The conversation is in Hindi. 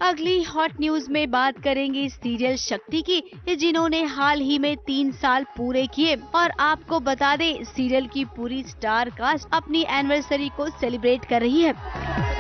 अगली हॉट न्यूज में बात करेंगे सीरियल शक्ति की, जिन्होंने हाल ही में 3 साल पूरे किए। और आपको बता दें, सीरियल की पूरी स्टार कास्ट अपनी एनिवर्सरी को सेलिब्रेट कर रही है।